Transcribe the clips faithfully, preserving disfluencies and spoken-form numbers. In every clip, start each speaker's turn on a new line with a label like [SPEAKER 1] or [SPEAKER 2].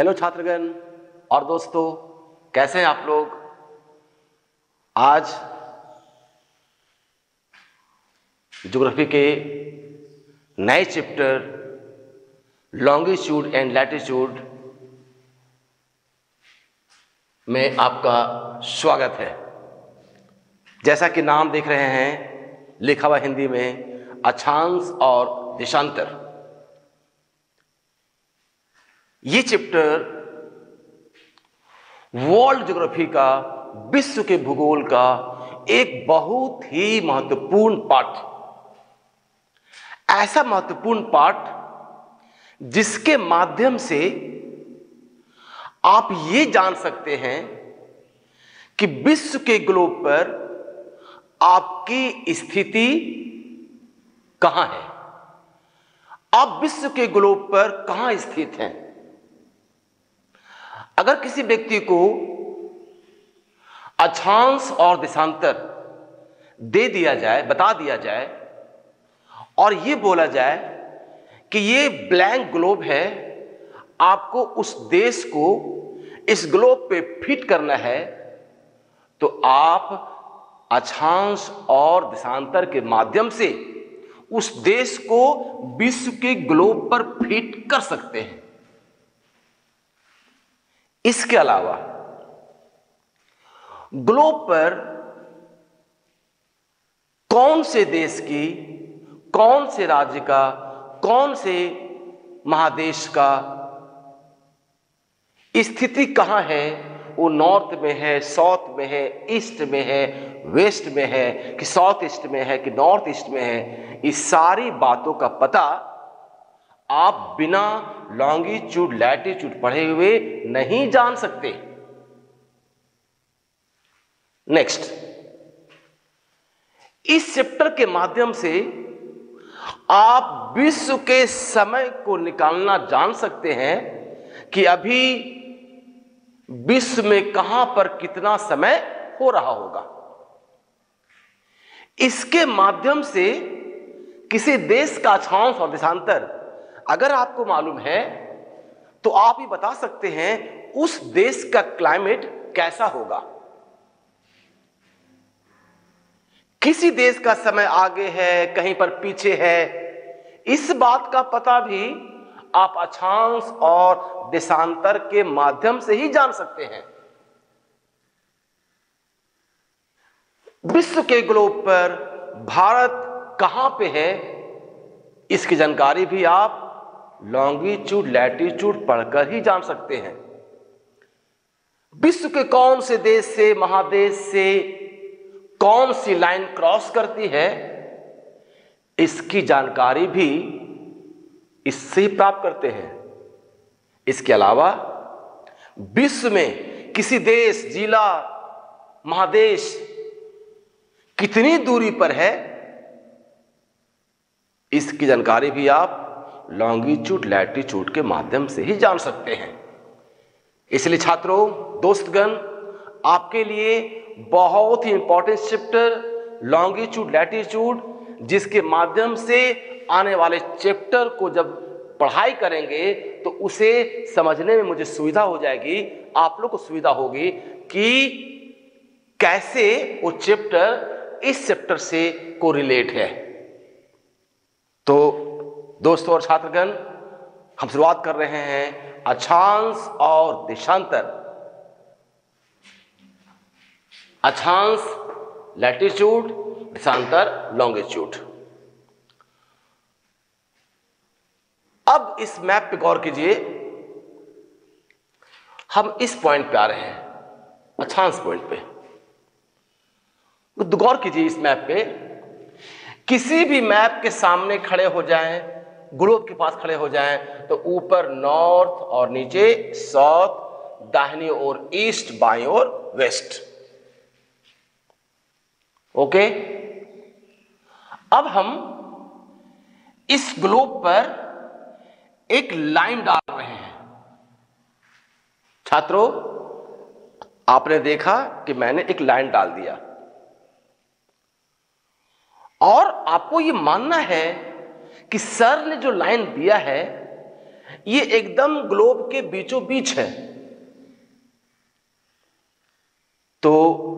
[SPEAKER 1] Hello छात्रगण और दोस्तों, कैसे हैं आप लोग। आज ज्योग्राफी के नए चैप्टर लॉन्गिट्यूड एंड लैटिट्यूड में आपका स्वागत है। जैसा कि नाम देख रहे हैं, लिखा हुआ हिंदी में अक्षांश और देशांतर। ये चैप्टर वर्ल्ड ज्योग्राफी का, विश्व के भूगोल का एक बहुत ही महत्वपूर्ण पाठ, ऐसा महत्वपूर्ण पाठ जिसके माध्यम से आप ये जान सकते हैं कि विश्व के ग्लोब पर आपकी स्थिति कहां है, आप विश्व के ग्लोब पर कहां स्थित हैं। अगर किसी व्यक्ति को अक्षांश और देशांतर दे दिया जाए, बता दिया जाए और ये बोला जाए कि ये ब्लैंक ग्लोब है, आपको उस देश को इस ग्लोब पे फिट करना है, तो आप अक्षांश और देशांतर के माध्यम से उस देश को विश्व के ग्लोब पर फिट कर सकते हैं। इसके अलावा ग्लोब पर कौन से देश की, कौन से राज्य का, कौन से महादेश का स्थिति कहां है, वो नॉर्थ में है, साउथ में है, ईस्ट में है, वेस्ट में है कि साउथ ईस्ट में है कि नॉर्थ ईस्ट में है, इस सारी बातों का पता आप बिना लॉन्गिट्यूड लैटिट्यूड पढ़े हुए नहीं जान सकते। नेक्स्ट, इस चैप्टर के माध्यम से आप विश्व के समय को निकालना जान सकते हैं कि अभी विश्व में कहां पर कितना समय हो रहा होगा। इसके माध्यम से किसी देश का अक्षांश और देशांतर अगर आपको मालूम है तो आप ये बता सकते हैं उस देश का क्लाइमेट कैसा होगा। किसी देश का समय आगे है, कहीं पर पीछे है, इस बात का पता भी आप अक्षांश और देशांतर के माध्यम से ही जान सकते हैं। विश्व के ग्लोब पर भारत कहां पे है, इसकी जानकारी भी आप लॉन्गिट्यूड लैटिट्यूड पढ़कर ही जान सकते हैं। विश्व के कौन से देश से, महादेश से कौन सी लाइन क्रॉस करती है, इसकी जानकारी भी इससे ही प्राप्त करते हैं। इसके अलावा विश्व में किसी देश, जिला, महादेश कितनी दूरी पर है, इसकी जानकारी भी आप लॉन्गिट्यूड लैटिट्यूड के माध्यम से ही जान सकते हैं। इसलिए छात्रों, दोस्तगण, आपके लिए बहुत ही इंपॉर्टेंट चैप्टर लॉन्गिट्यूड लैटिट्यूड, जिसके माध्यम से आने वाले चैप्टर को जब पढ़ाई करेंगे तो उसे समझने में मुझे सुविधा हो जाएगी, आप लोग को सुविधा होगी कि कैसे वो चैप्टर इस चैप्टर से को रिलेट है। तो दोस्तों और छात्रगण, हम शुरुआत कर रहे हैं अक्षांश और देशांतर। अक्षांश लैटिट्यूड, देशांतर लॉन्गिट्यूड। अब इस मैप पे गौर कीजिए, हम इस पॉइंट पे आ रहे हैं, अक्षांश पॉइंट पे। तो गौर कीजिए इस मैप पे, किसी भी मैप के सामने खड़े हो जाएं, ग्लोब के पास खड़े हो जाएं, तो ऊपर नॉर्थ और नीचे साउथ, दाहिनी ओर ईस्ट, बाईं ओर वेस्ट। ओके, अब हम इस ग्लोब पर एक लाइन डाल रहे हैं। छात्रों, आपने देखा कि मैंने एक लाइन डाल दिया और आपको यह मानना है कि सर ने जो लाइन दिया है ये एकदम ग्लोब के बीचों बीच है। तो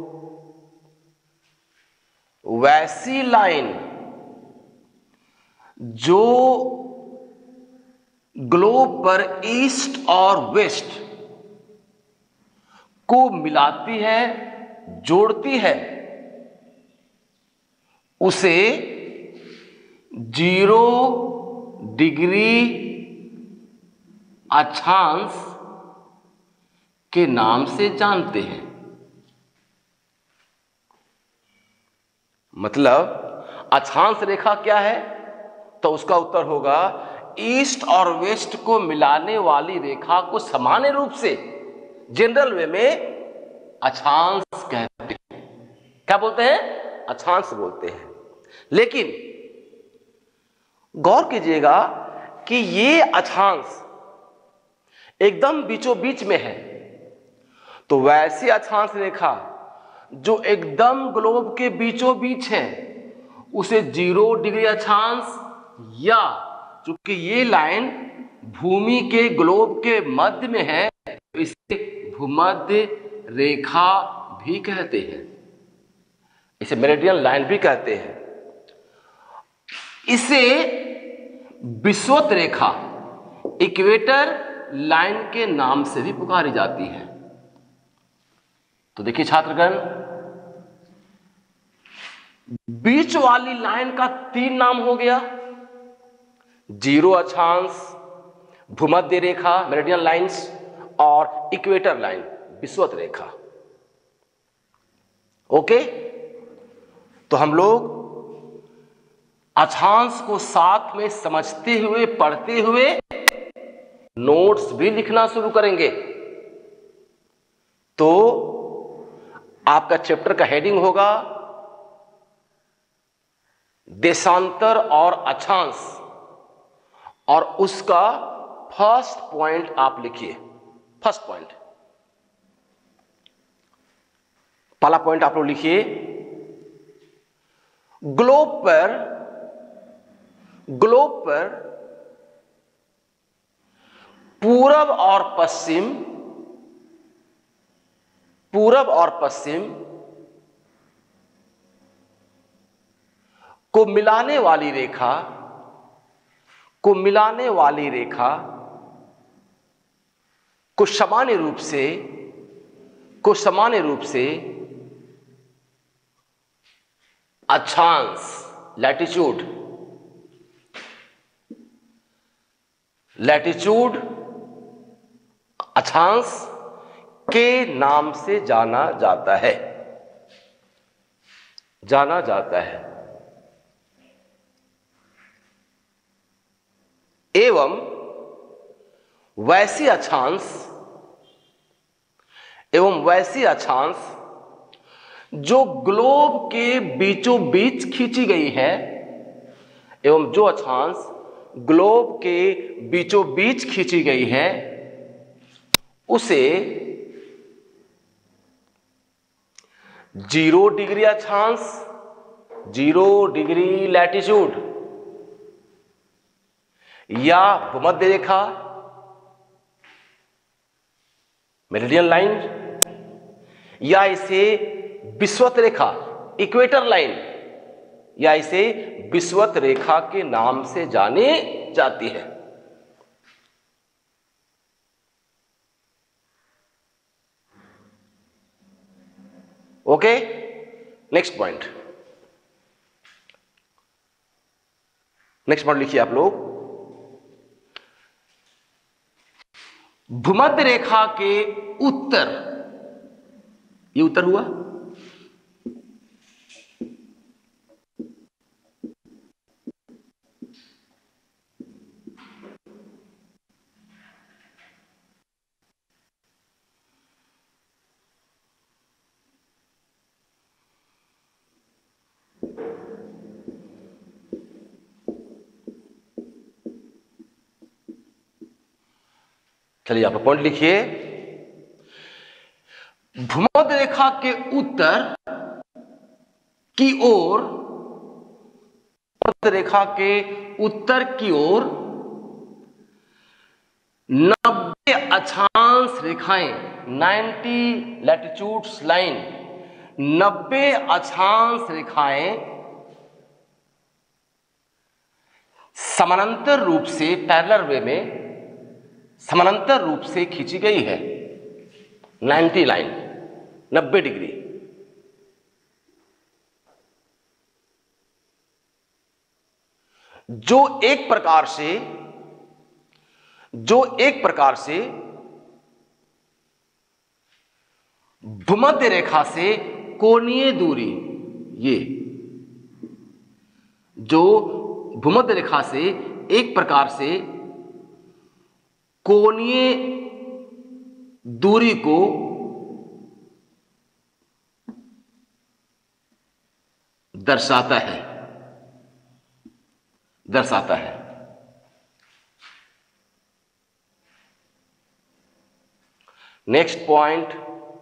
[SPEAKER 1] वैसी लाइन जो ग्लोब पर ईस्ट और वेस्ट को मिलाती है, जोड़ती है, उसे जीरो डिग्री अक्षांश के नाम से जानते हैं। मतलब अक्षांश रेखा क्या है? तो उसका उत्तर होगा ईस्ट और वेस्ट को मिलाने वाली रेखा को सामान्य रूप से जनरल वे में अक्षांश कहते हैं। क्या बोलते हैं? अक्षांश बोलते हैं। लेकिन गौर कीजिएगा कि ये अक्षांश एकदम बीचों बीच में है। तो वैसी अक्षांश रेखा जो एकदम ग्लोब के बीचों बीच है उसे जीरो डिग्री अक्षांश, या चूंकि ये लाइन भूमि के ग्लोब के मध्य में है तो इसे भूमध्य रेखा भी कहते हैं, इसे मेरिडियन लाइन भी कहते हैं। इसे विषुवत रेखा, इक्वेटर लाइन के नाम से भी पुकारी जाती है। तो देखिए छात्रगण, बीच वाली लाइन का तीन नाम हो गया, जीरो अक्षांश, भूमध्य रेखा मेरिडियन लाइंस और इक्वेटर लाइन विषुवत रेखा। ओके, तो हम लोग अक्षांश को साथ में समझते हुए, पढ़ते हुए नोट्स भी लिखना शुरू करेंगे। तो आपका चैप्टर का हेडिंग होगा देशांतर और अक्षांश, और उसका फर्स्ट पॉइंट आप लिखिए। फर्स्ट पॉइंट, पहला पॉइंट आप लोग लिखिए, ग्लोब पर ग्लोब पर पूरब और पश्चिम पूरब और पश्चिम को मिलाने वाली रेखा को मिलाने वाली रेखा को सामान्य रूप से को सामान्य रूप से अक्षांश, लैटिट्यूड लैटिट्यूड अक्षांश के नाम से जाना जाता है जाना जाता है एवं वैसी अक्षांश एवं वैसी अक्षांश जो ग्लोब के बीचों बीच खींची गई है एवं जो अक्षांश ग्लोब के बीचों बीच खींची गई है उसे जीरो डिग्री अक्षांश, जीरो डिग्री लैटिट्यूड या भूमध्य रेखा मेरिडियन लाइन, या इसे विषुवत रेखा इक्वेटर लाइन, या इसे विषुवत रेखा के नाम से जानी जाती है। Okay, next point next point लिखिए आप लोग, भूमध्य रेखा के उत्तर, ये उत्तर हुआ, चलिए आप पॉइंट लिखिए, भूमध्य रेखा के उत्तर की ओर भूमध्य रेखा के उत्तर की ओर नब्बे अक्षांश रेखाएं, नाइन्टी लैटिट्यूड्स लाइन, नब्बे अक्षांश रेखाएं समानांतर रूप से, पैरेलल वे में समानांतर रूप से खींची गई है। नब्बे लाइन, नब्बे डिग्री। जो एक प्रकार से जो एक प्रकार से भूमध्य रेखा से कोणीय दूरी, ये जो भूमध्य रेखा से एक प्रकार से कोणीय दूरी को दर्शाता है दर्शाता है नेक्स्ट पॉइंट,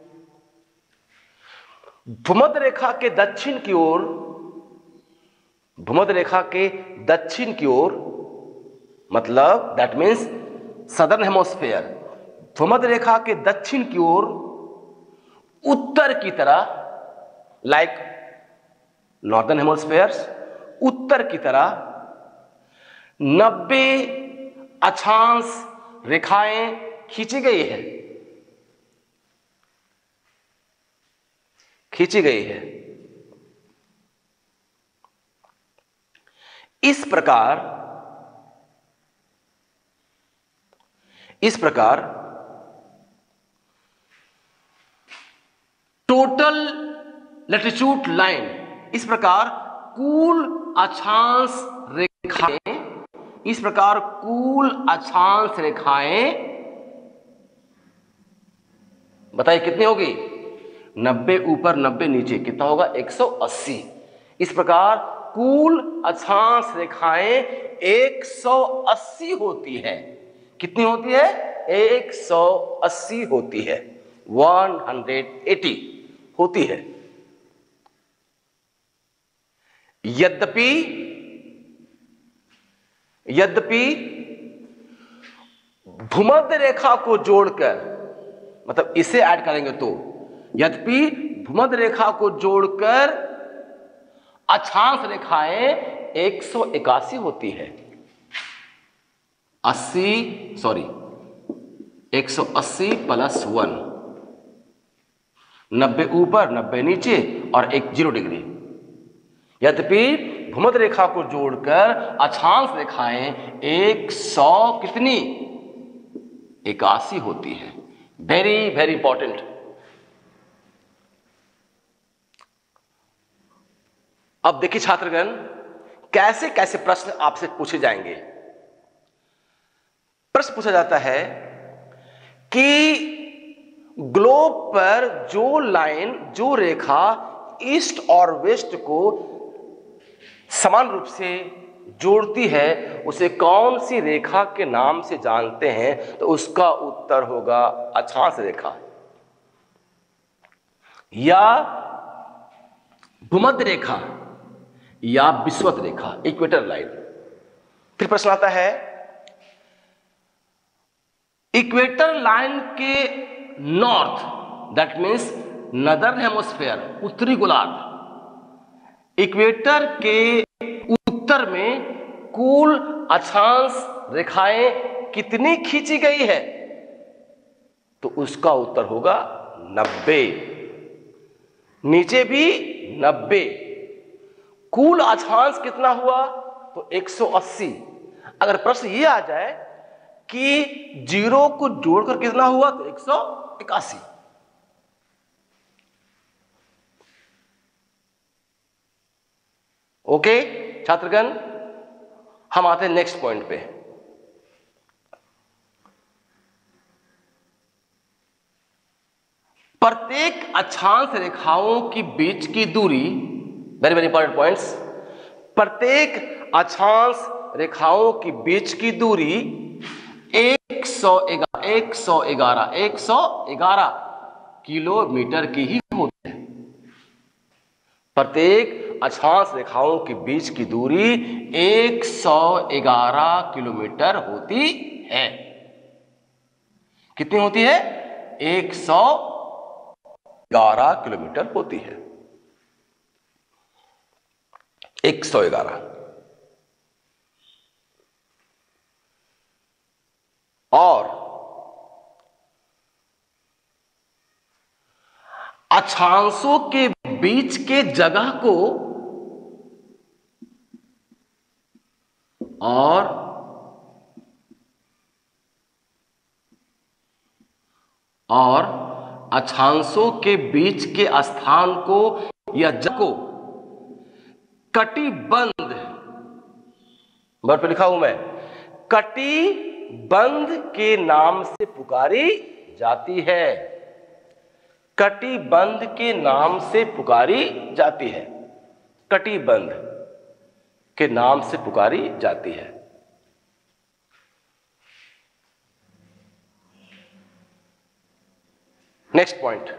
[SPEAKER 1] भूमध्य रेखा के दक्षिण की ओर भूमध्य रेखा के दक्षिण की ओर, मतलब दैट मीन्स सदर्न हेमोस्फेयर, भूमध्य रेखा के दक्षिण की ओर उत्तर की तरह, लाइक नॉर्दर्न हेमोस्फेयर, उत्तर की तरह नब्बे अक्षांश रेखाएं खींची गई है खींची गई है इस प्रकार इस प्रकार टोटल लैटिट्यूड लाइन, इस प्रकार कुल अक्षांश रेखाएं इस प्रकार कुल अक्षांश रेखाएं बताइए कितनी होगी? नब्बे ऊपर नब्बे नीचे, कितना होगा? एक सौ अस्सी। इस प्रकार कुल अक्षांश रेखाएं एक सौ अस्सी होती है। कितनी होती है? एक सौ अस्सी होती है, एक सौ अस्सी होती है। यद्यपि यद्यपि भूमध्य रेखा को जोड़कर, मतलब इसे ऐड करेंगे तो, यद्यपि भूमध्य रेखा को जोड़कर अक्षांश रेखाएं एक सौ इक्यासी होती है। अस्सी सॉरी एक सौ अस्सी प्लस वन, नब्बे ऊपर नब्बे नीचे और एक जीरो डिग्री। यद्यपि भूमध्य रेखा को जोड़कर अक्षांश रेखाएं एक सौ कितनी? इक्यासी होती है। Very very important. अब देखिए छात्रगण, कैसे कैसे प्रश्न आपसे पूछे जाएंगे। प्रश्न पूछा जाता है कि ग्लोब पर जो लाइन, जो रेखा ईस्ट और वेस्ट को समान रूप से जोड़ती है, उसे कौन सी रेखा के नाम से जानते हैं? तो उसका उत्तर होगा अक्षांश रेखा या भूमध्य रेखा या विषुवत रेखा, इक्वेटर लाइन। फिर प्रश्न आता है, इक्वेटर लाइन के north, that means northern hemisphere, उत्तरी गोलार्ध, इक्वेटर के उत्तर में कुल अक्षांश रेखाएं कितनी खींची गई है? तो उसका उत्तर होगा नब्बे। नीचे भी नब्बे। कुल अक्षांश कितना हुआ? तो एक सौ अस्सी। अगर प्रश्न ये आ जाए कि जीरो को जोड़कर कितना हुआ, तो एक सौ इक्यासी। ओके छात्रगण, हम आते हैं नेक्स्ट पॉइंट पे। प्रत्येक अक्षांश रेखाओं की बीच की दूरी, वेरी वेरी इंपॉर्टेंट पॉइंट्स, प्रत्येक अक्षांश रेखाओं की बीच की दूरी एक सौ ग्यारह एक सौ ग्यारह एक सौ ग्यारह किलोमीटर की ही होती है। प्रत्येक अक्षांश रेखाओं के बीच की दूरी एक सौ ग्यारह किलोमीटर होती है। कितनी होती है? एक सौ ग्यारह किलोमीटर होती है, एक सौ ग्यारह। और अक्षांशों के बीच के जगह को और और अक्षांशों के बीच के स्थान को या जगह को कटिबंध, बोर्ड पे लिखा हूं मैं, कटिबंध के नाम से पुकारी जाती है, कटिबंध के नाम से पुकारी जाती है, कटिबंध के नाम से पुकारी जाती है। नेक्स्ट पॉइंट,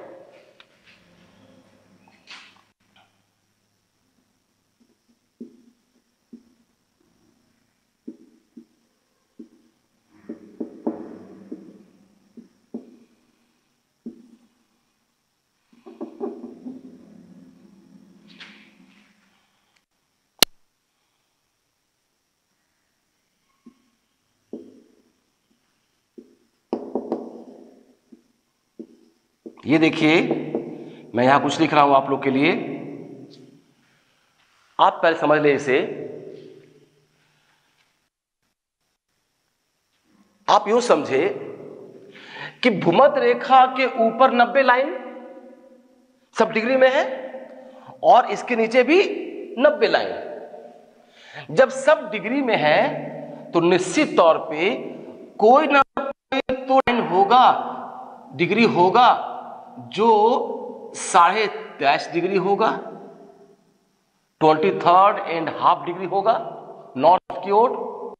[SPEAKER 1] ये देखिए मैं यहां कुछ लिख रहा हूं आप लोग के लिए, आप पहले समझ ले इसे। आप यूं समझे कि भूमध्य रेखा के ऊपर नब्बे लाइन सब डिग्री में है और इसके नीचे भी नब्बे लाइन। जब सब डिग्री में है तो निश्चित तौर पे कोई ना कोई तो लाइन होगा, डिग्री होगा जो साढ़े तेईस डिग्री होगा, twenty third and half degree होगा नॉर्थ की ओर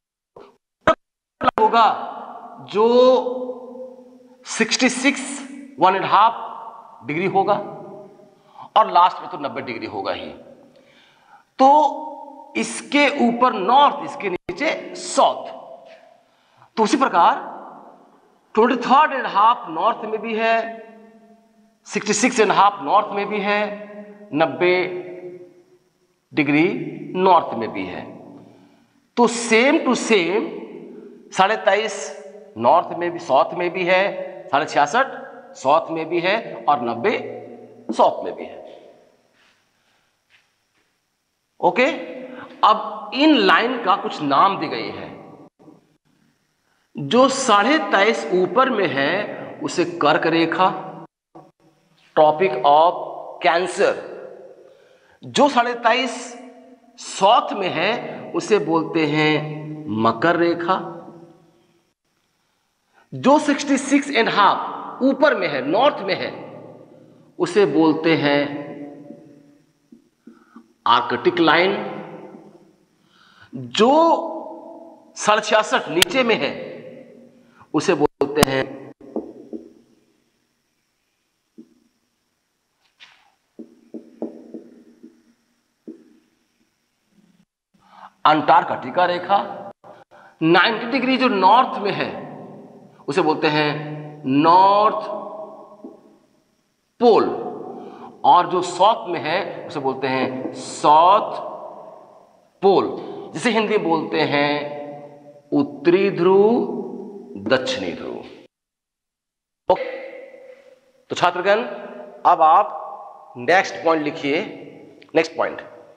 [SPEAKER 1] होगा, जो sixty six one and half degree होगा और लास्ट में तो नब्बे डिग्री होगा ही। तो इसके ऊपर नॉर्थ, इसके नीचे साउथ। तो उसी प्रकार twenty third and half north में भी है, sixty six and half north में भी है, नब्बे डिग्री नॉर्थ में भी है। तो सेम टू सेम साढ़े तेईस नॉर्थ में भी, साउथ में भी है, साढ़े छियासठ साउथ में भी है और नब्बे साउथ में भी है। ओके, अब इन लाइन का कुछ नाम दी गई है। जो साढ़े तेईस ऊपर में है उसे कर्क रेखा, ट्रॉपिक ऑफ कैंसर। जो साढ़े तेईस साउथ में है उसे बोलते हैं मकर रेखा। जो सिक्सटी सिक्स एंड हाफ ऊपर में है, नॉर्थ में है, उसे बोलते हैं आर्कटिक लाइन। जो साढ़े छियासठ नीचे में है उसे बोलते हैं अंटार्कटिका रेखा। नब्बे डिग्री जो नॉर्थ में है उसे बोलते हैं नॉर्थ पोल, और जो साउथ में है उसे बोलते हैं साउथ पोल, जिसे हिंदी में बोलते हैं उत्तरी ध्रुव, दक्षिणी ध्रुव। तो छात्रगण अब आप नेक्स्ट पॉइंट लिखिए। नेक्स्ट पॉइंट,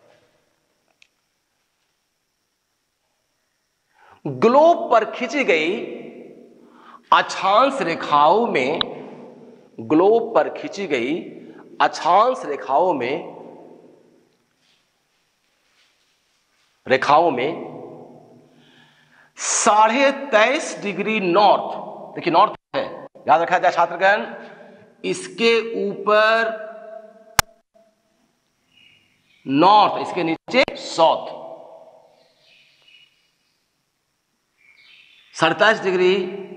[SPEAKER 1] ग्लोब पर खींची गई अक्षांश रेखाओं में, ग्लोब पर खींची गई अक्षांश रेखाओं में रेखाओं में साढ़े तेईस डिग्री नॉर्थ, देखिए नॉर्थ है, याद रखा जाए छात्रगण, इसके ऊपर नॉर्थ, इसके नीचे साउथ। सड़तालीस डिग्री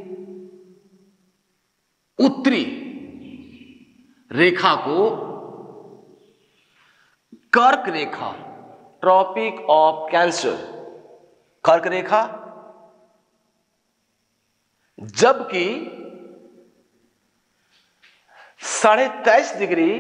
[SPEAKER 1] उत्तरी रेखा को कर्क रेखा, ट्रॉपिक ऑफ कैंसर, कर्क रेखा, जबकि साढ़े तेईस डिग्री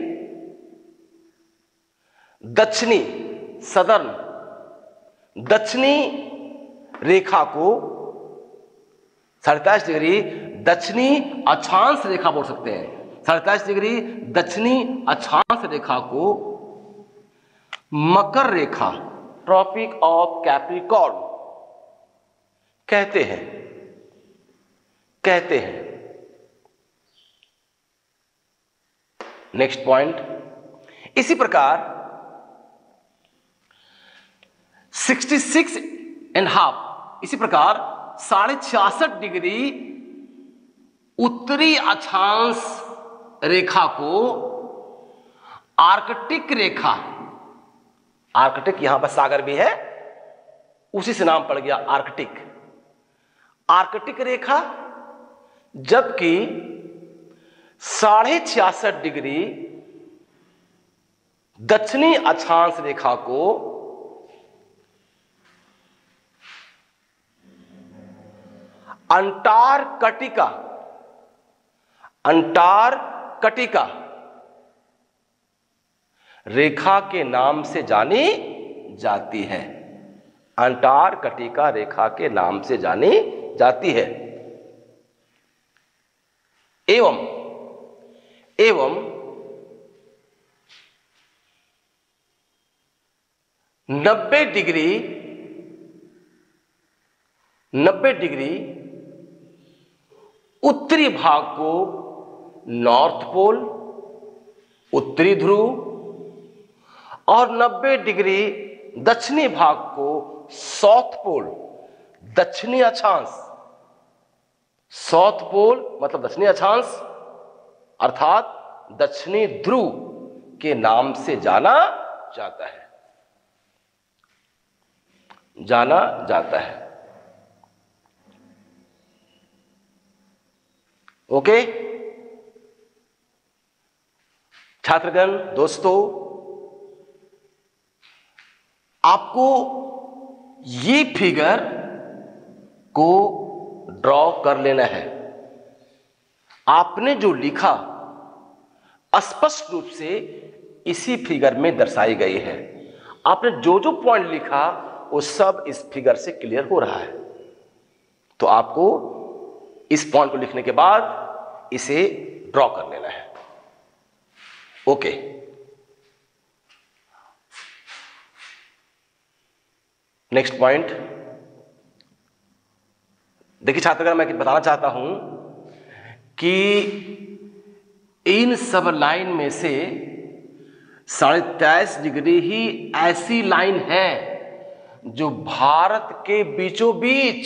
[SPEAKER 1] दक्षिणी सदर्न दक्षिणी रेखा को साढ़े तेईस डिग्री दक्षिणी अक्षांश रेखा बोल सकते हैं। साढ़े तेईस डिग्री दक्षिणी अक्षांश रेखा को मकर रेखा ट्रॉपिक ऑफ कैप्रिकॉर्न कहते हैं कहते हैं नेक्स्ट पॉइंट। इसी प्रकार छियासठ एंड हाफ इसी प्रकार साढ़े छियासठ डिग्री उत्तरी अक्षांश रेखा को आर्कटिक रेखा, आर्कटिक यहां पर सागर भी है, उसी से नाम पड़ गया आर्कटिक, आर्कटिक रेखा। जबकि साढ़े छियासठ डिग्री दक्षिणी अक्षांश रेखा को अंटार्कटिका अंटार्कटिका रेखा के नाम से जानी जाती है। अंटार्कटिका रेखा के नाम से जानी जाती है। एवं एवं नब्बे डिग्री नब्बे डिग्री उत्तरी भाग को नॉर्थ पोल उत्तरी ध्रुव और नब्बे डिग्री दक्षिणी भाग को साउथ पोल दक्षिणी अक्षांश, साउथ पोल मतलब दक्षिणी अक्षांश अर्थात दक्षिणी ध्रुव के नाम से जाना जाता है जाना जाता है ओके छात्रगण, दोस्तों, आपको ये फिगर को ड्रॉ कर लेना है। आपने जो लिखा स्पष्ट रूप से इसी फिगर में दर्शाई गई है। आपने जो जो पॉइंट लिखा वो सब इस फिगर से क्लियर हो रहा है। तो आपको इस पॉइंट को लिखने के बाद इसे ड्रॉ कर लेना है। ओके, नेक्स्ट पॉइंट देखिए छात्रगण, मैं बताना चाहता हूं कि इन सब लाइन में से साढ़े तेईस डिग्री ही ऐसी लाइन है जो भारत के बीचों बीच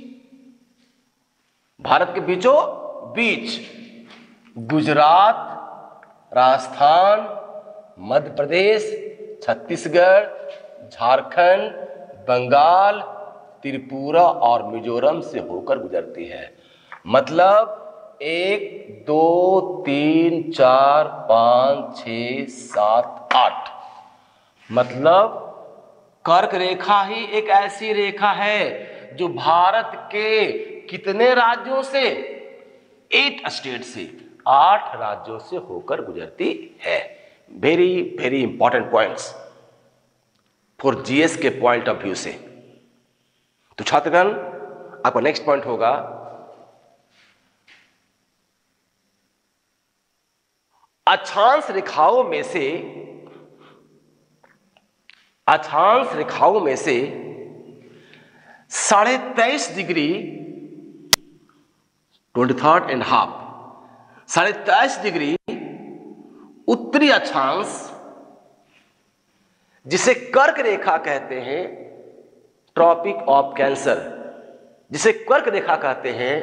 [SPEAKER 1] भारत के बीचों बीच गुजरात, राजस्थान, मध्य प्रदेश, छत्तीसगढ़, झारखंड, बंगाल, त्रिपुरा और मिजोरम से होकर गुजरती है। मतलब एक, दो, तीन, चार, पांच, छ, सात, आठ, मतलब कर्क रेखा ही एक ऐसी रेखा है जो भारत के कितने राज्यों से, एट स्टेट से, आठ राज्यों से होकर गुजरती है। Very very important points for GS के पॉइंट ऑफ व्यू से। तो छात्रगण, आपका नेक्स्ट पॉइंट होगा अक्षांश रेखाओं में से अक्षांश रेखाओं में से साढ़े तेईस degree twenty third and half साढ़े तेईस डिग्री उत्तरी अक्षांश जिसे कर्क रेखा कहते हैं, ट्रॉपिक ऑफ कैंसर जिसे कर्क रेखा कहते हैं,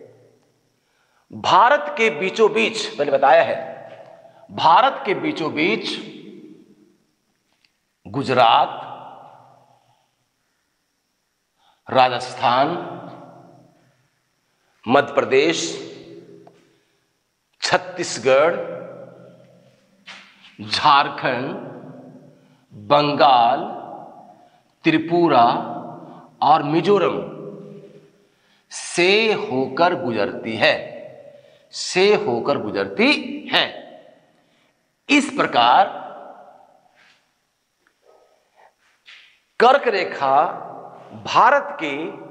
[SPEAKER 1] भारत के बीचों बीच, मैंने बताया है, भारत के बीचों बीच गुजरात, राजस्थान, मध्य प्रदेश, छत्तीसगढ़, झारखंड, बंगाल, त्रिपुरा और मिजोरम से होकर गुजरती है से होकर गुजरती है इस प्रकार कर्क रेखा भारत के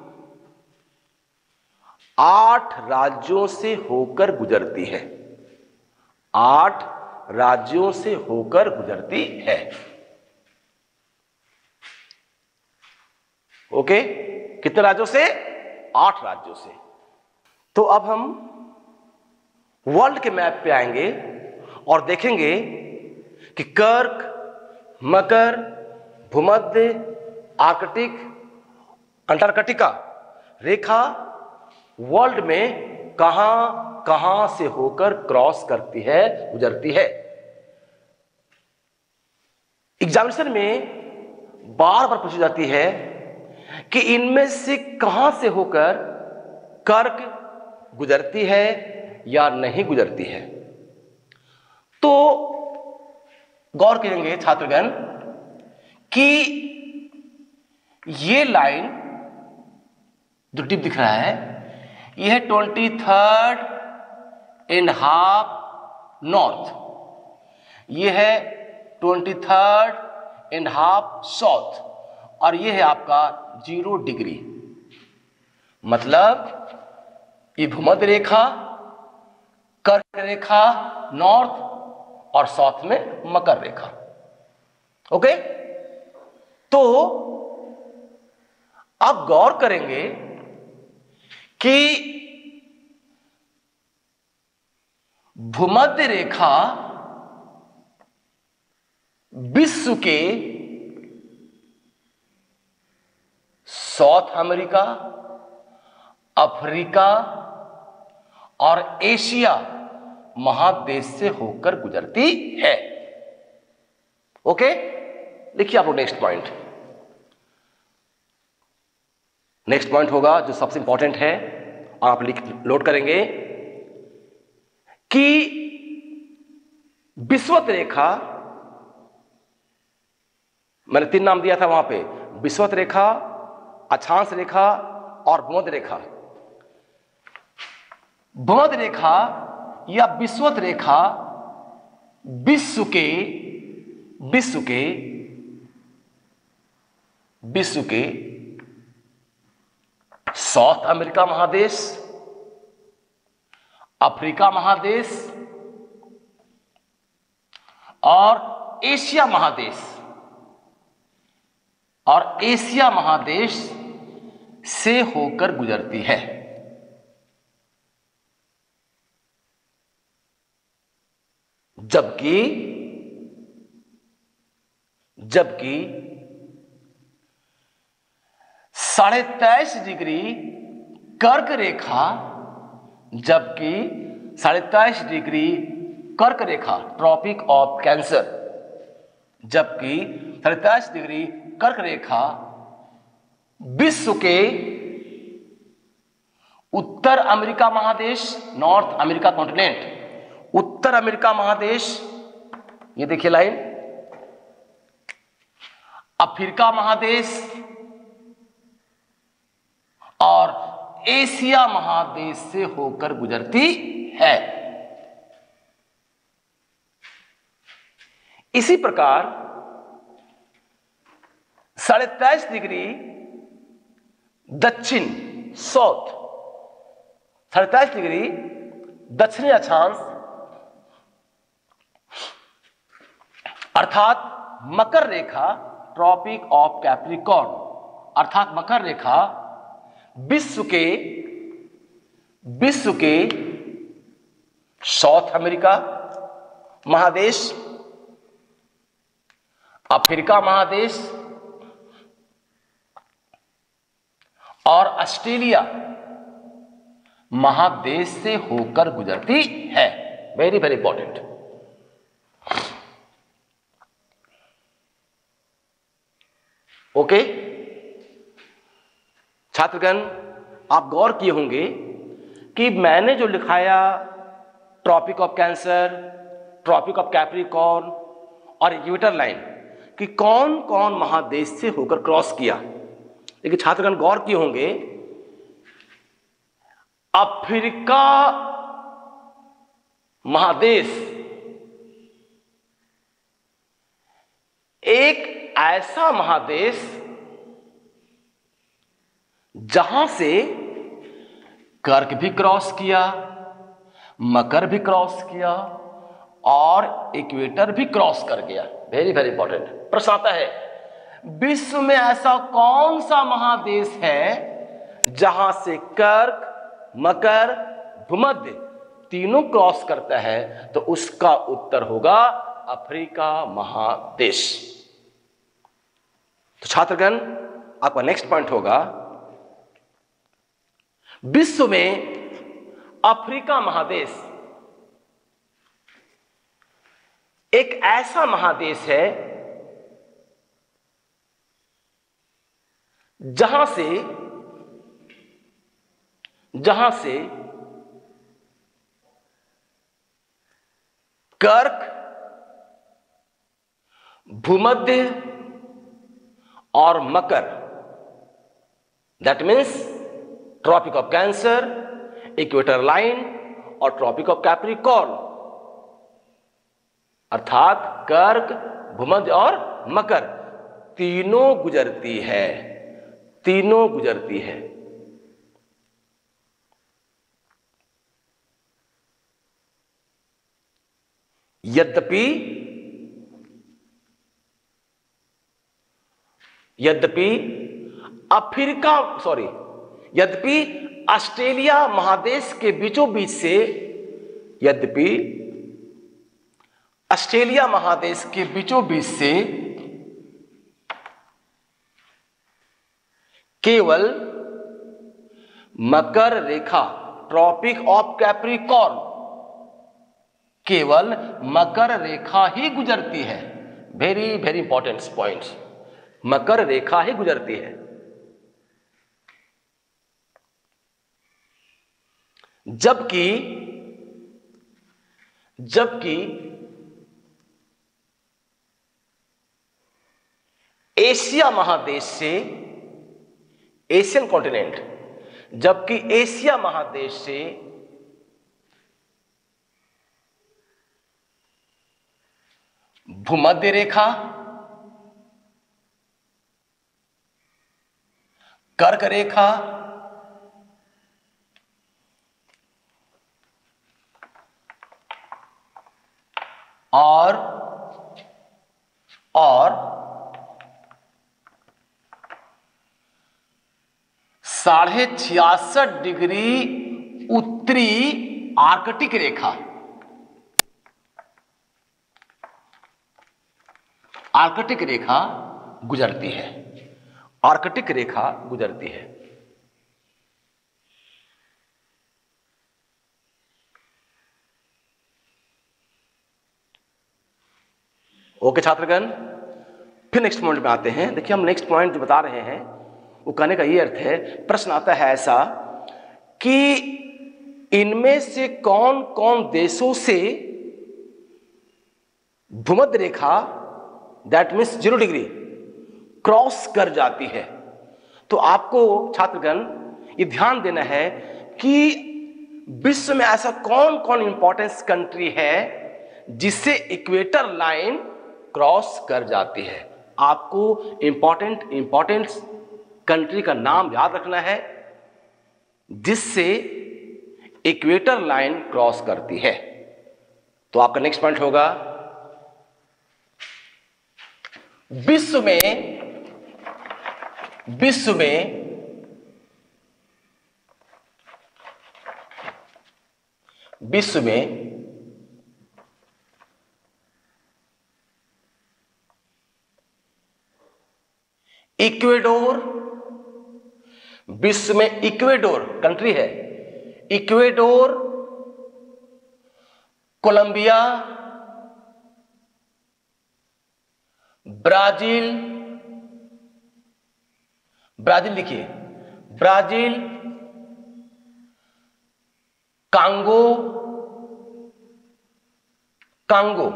[SPEAKER 1] आठ राज्यों से होकर गुजरती है। आठ राज्यों से होकर गुजरती है। ओके, कितने राज्यों से? आठ राज्यों से। तो अब हम वर्ल्ड के मैप पे आएंगे और देखेंगे कि कर्क, मकर, भूमध्य, आर्कटिक, अंटार्कटिका रेखा वर्ल्ड में कहां कहां से होकर क्रॉस करती है, गुजरती है। एग्जामिनेशन में बार बार पूछी जाती है कि इनमें से कहां से होकर कर्क गुजरती है या नहीं गुजरती है। तो गौर करेंगे छात्रगण कि ये लाइन जो टिप दिख रहा है, यह है twenty third and half north, यह है twenty third and half south, और यह है आपका जीरो डिग्री। मतलब ये भूमध्य रेखा, कर्क रेखा नॉर्थ, और साउथ में मकर रेखा। ओके, तो अब गौर करेंगे कि भूमध्य रेखा विश्व के साउथ अमेरिका, अफ्रीका और एशिया महादेश से होकर गुजरती है। ओके, लिखिए आप लोग नेक्स्ट पॉइंट। नेक्स्ट पॉइंट होगा जो सबसे इंपॉर्टेंट है, और आप लिख नोट करेंगे कि विषुवत रेखा, मैंने तीन नाम दिया था वहां पे, विषुवत रेखा, अक्षांश रेखा और भूमध्य रेखा। भूमध्य रेखा या विषुवत रेखा विश्व के विश्व के विश्व के साउथ अमेरिका महादेश, अफ्रीका महादेश और एशिया महादेश और एशिया महादेश से होकर गुजरती है। जबकि जबकि साढ़े तेईस डिग्री कर्क रेखा जबकि साढ़े तेईस डिग्री कर्क रेखा ट्रॉपिक ऑफ कैंसर, जबकि साढ़े तेईस डिग्री कर्क रेखा विश्व के उत्तर अमेरिका महादेश, नॉर्थ अमेरिका कॉन्टिनेंट, उत्तर अमेरिका महादेश, ये देखिए लाइन, अफ्रीका महादेश और एशिया महादेश से होकर गुजरती है। इसी प्रकार साढ़े तेईस डिग्री दक्षिण साउथ, साढ़े तेईस डिग्री दक्षिणी अक्षांश अर्थात मकर रेखा ट्रॉपिक ऑफ कैप्रिकॉर्न, अर्थात मकर रेखा विश्व के विश्व के साउथ अमेरिका महादेश, अफ्रीका महादेश और ऑस्ट्रेलिया महादेश से होकर गुजरती है। Very very important. ओके छात्रगण, आप गौर किए होंगे कि मैंने जो लिखाया tropic of cancer, tropic of capricorn और इक्वेटर लाइन कि कौन कौन महादेश से होकर क्रॉस किया, लेकिन छात्रगण गौर किए होंगे अफ्रीका महादेश एक ऐसा महादेश जहां से कर्क भी क्रॉस किया, मकर भी क्रॉस किया और इक्वेटर भी क्रॉस कर गया। वेरी वेरी इंपॉर्टेंट प्रश्न आता है, विश्व में ऐसा कौन सा महादेश है जहां से कर्क, मकर, भूमध्य तीनों क्रॉस करता है? तो उसका उत्तर होगा अफ्रीका महादेश। तो छात्रगण, आपका नेक्स्ट पॉइंट होगा, विश्व में अफ्रीका महादेश एक ऐसा महादेश है जहां से जहां से कर्क, भूमध्य और मकर, that means tropic of cancer, equator line और ट्रॉपिक ऑफ कैप्रिकॉर्न, अर्थात कर्क, भूमध्य और मकर तीनों गुजरती है, तीनों गुजरती है। यद्यपि यद्यपि अफ्रीका सॉरी यद्यपि ऑस्ट्रेलिया महादेश के बीचों बीच से यद्यपि ऑस्ट्रेलिया महादेश के बीचों बीच से केवल मकर रेखा, ट्रॉपिक ऑफ कैप्रिकॉर्न, केवल मकर रेखा ही गुजरती है। वेरी वेरी इंपॉर्टेंट पॉइंट्स, मकर रेखा ही गुजरती है। जबकि जबकि एशिया महादेश से, एशियन कॉन्टिनेंट, जबकि एशिया महादेश से भूमध्य रेखा, कर्क रेखा और और साढ़े छियासठ डिग्री उत्तरी आर्कटिक रेखा, आर्कटिक रेखा गुजरती है, आर्कटिक रेखा गुजरती है। ओके छात्रगण, फिर नेक्स्ट पॉइंट में आते हैं। देखिए, हम नेक्स्ट पॉइंट जो बता रहे हैं वो कहने का ये अर्थ है, प्रश्न आता है ऐसा कि इनमें से कौन कौन देशों से भूमध्य रेखा, that means zero degree, cross कर जाती है। तो आपको छात्रगण ये ध्यान देना है कि विश्व में ऐसा कौन कौन इंपॉर्टेंस कंट्री है जिससे इक्वेटर लाइन क्रॉस कर जाती है। आपको इंपॉर्टेंट इंपॉर्टेंट कंट्री का नाम याद रखना है जिससे इक्वेटर लाइन क्रॉस करती है। तो आपका नेक्स्ट पॉइंट होगा, विश्व में विश्व में विश्व में इक्वेडोर, विश्व में इक्वेडोर कंट्री है, इक्वेडोर, कोलंबिया, ब्राजील, ब्राजील लिखिए, Brazil, Congo, Congo,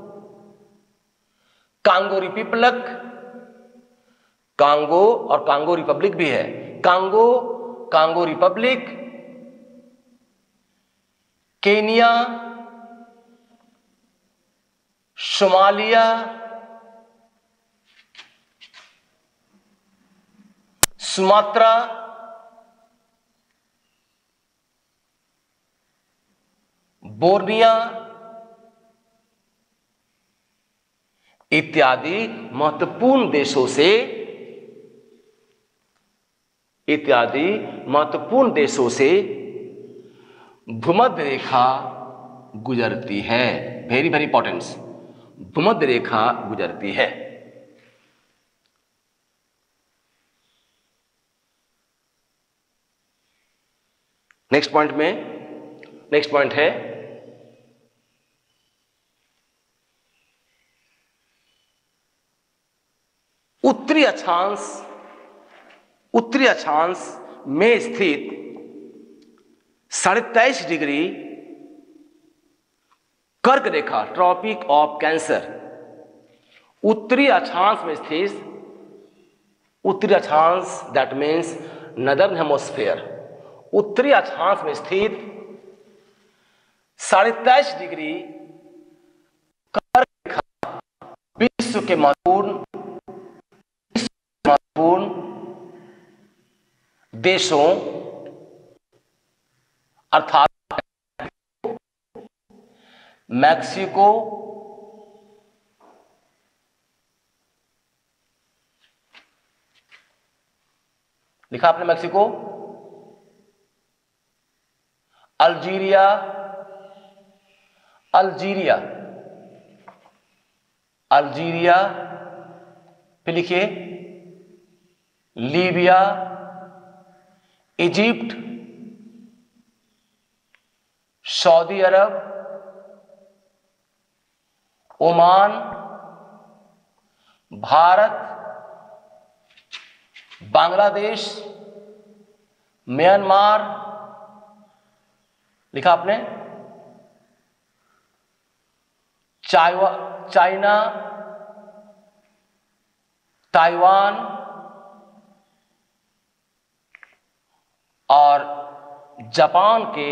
[SPEAKER 1] Congo republic, Congo और कांगो रिपब्लिक भी है, Congo, Congo republic, Kenya, Somalia, Sumatra, Borneo इत्यादि महत्वपूर्ण देशों से इत्यादि महत्वपूर्ण देशों से भूमध्य रेखा गुजरती है। वेरी वेरी इंपॉर्टेंट, भूमध्य रेखा गुजरती है। नेक्स्ट पॉइंट में नेक्स्ट पॉइंट है उत्तरी अक्षांश उत्तरी अक्षांश में स्थित साढ़े तेईस डिग्री कर्क रेखा, ट्रॉपिक ऑफ कैंसर, उत्तरी अक्षांश में स्थित उत्तरी अक्षांश दैट मीन्स नदर्न हेमोस्फेयर, उत्तरी अक्षांश में स्थित साढ़े तेईस डिग्री कर्क रेखा विश्व के महत्वपूर्ण महत्वपूर्ण देशों अर्थात मैक्सिको, लिखा आपने मैक्सिको, अल्जीरिया अल्जीरिया अल्जीरिया फिर लिखिए Libya, Egypt, Saudi Arab, Oman, Bharat, Bangladesh, Myanmar, लिखा आपने, चाइना, ताइवान और जापान के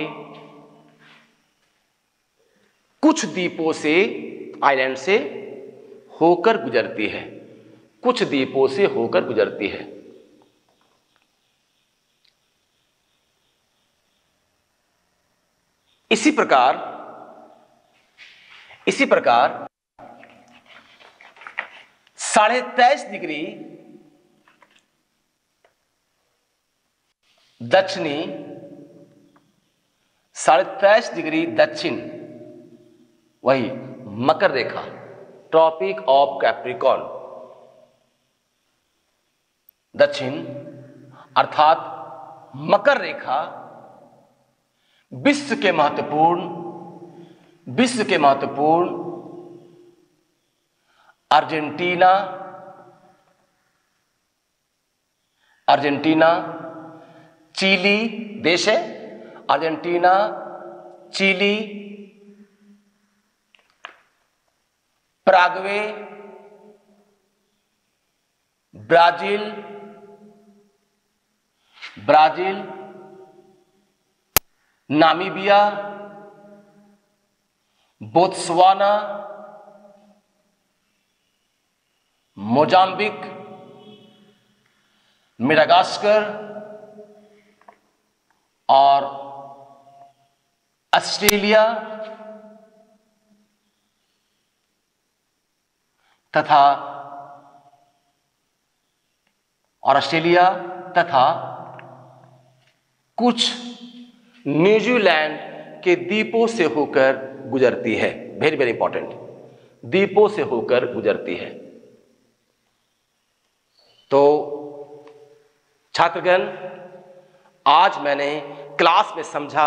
[SPEAKER 1] कुछ द्वीपों से, आइलैंड से होकर गुजरती है, कुछ द्वीपों से होकर गुजरती है। इसी प्रकार इसी प्रकार साढ़े तेईस डिग्री दक्षिणी साढ़े तेईस डिग्री दक्षिण, वही मकर रेखा, ट्रॉपिक ऑफ कैप्रिकॉर्न, दक्षिण अर्थात मकर रेखा विश्व के महत्वपूर्ण विश्व के महत्वपूर्ण अर्जेंटीना अर्जेंटीना चिली देश है, Argentina, Chile, Paraguay, Brazil Brazil Namibia, Botswana, Mozambique, Madagascar और ऑस्ट्रेलिया तथा और ऑस्ट्रेलिया तथा कुछ न्यूजीलैंड के द्वीपों से होकर गुजरती है। वेरी वेरी इंपॉर्टेंट, द्वीपों से होकर गुजरती है। तो छात्रगण, आज मैंने क्लास में समझा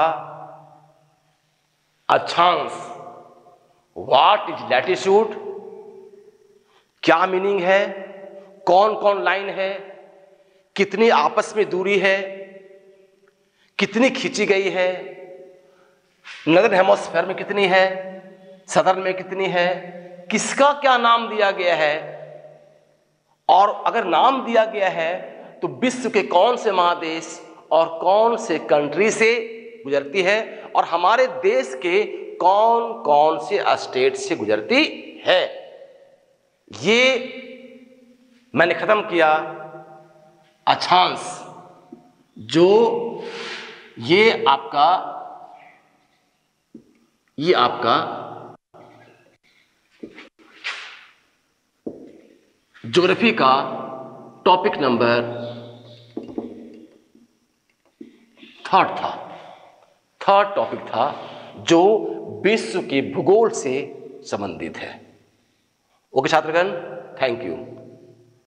[SPEAKER 1] अक्षांश, व्हाट इज लैटिट्यूड, क्या मीनिंग है, कौन कौन लाइन है, कितनी आपस में दूरी है, कितनी खींची गई है, नदर्न हेमोस्फेयर में कितनी है, सदर्न में कितनी है, किसका क्या नाम दिया गया है, और अगर नाम दिया गया है तो विश्व के कौन से महादेश और कौन से कंट्री से गुजरती है, और हमारे देश के कौन कौन से स्टेट से गुजरती है। ये मैंने खत्म किया अक्षांश, जो ये आपका ये आपका ज्योग्राफी का टॉपिक नंबर थर्ड था थर्ड टॉपिक था, जो विश्व के भूगोल से संबंधित है। ओके छात्रगण, थैंक यू।